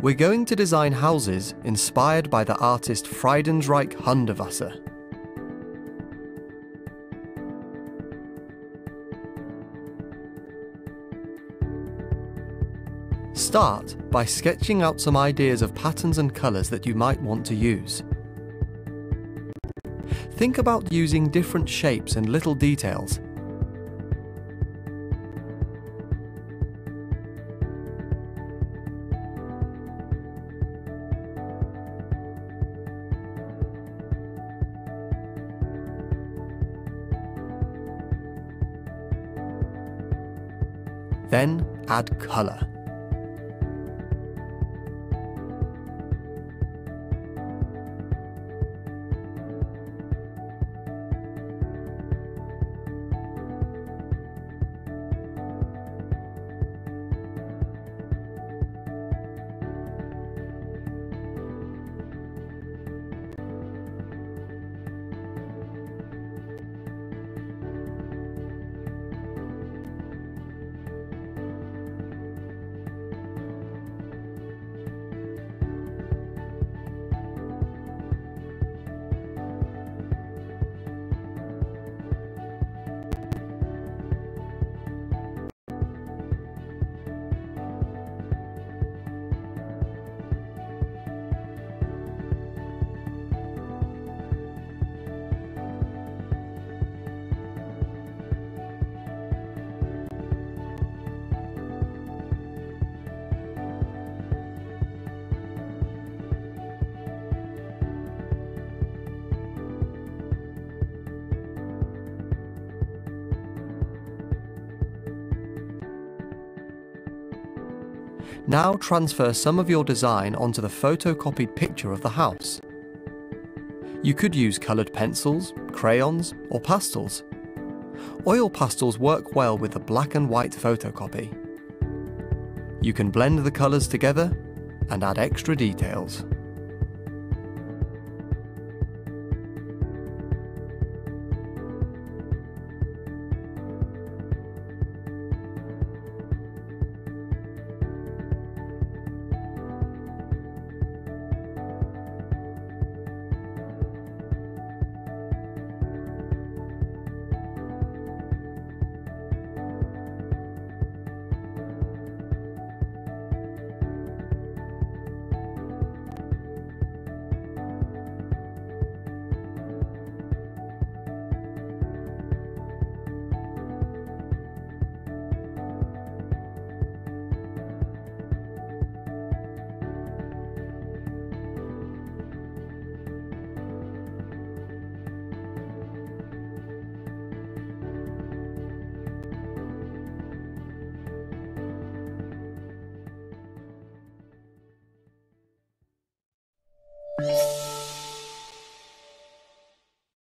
We're going to design houses inspired by the artist Friedenreich Hundertwasser. Start by sketching out some ideas of patterns and colours that you might want to use. Think about using different shapes and little details. Then add colour. Now transfer some of your design onto the photocopied picture of the house. You could use coloured pencils, crayons, or pastels. Oil pastels work well with the black and white photocopy. You can blend the colours together and add extra details.